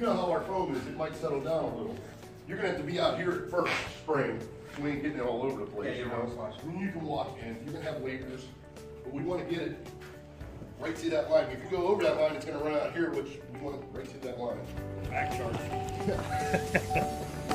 you know how our foam is, it might settle down a little. You're gonna have to be out here at first, spraying, so we ain't getting it all over the place, Yeah, you know? When you can walk in, you're gonna have layers, but we wanna get it right to that line. If you go over that line, it's gonna run out here, which we want right to that line. Back charge.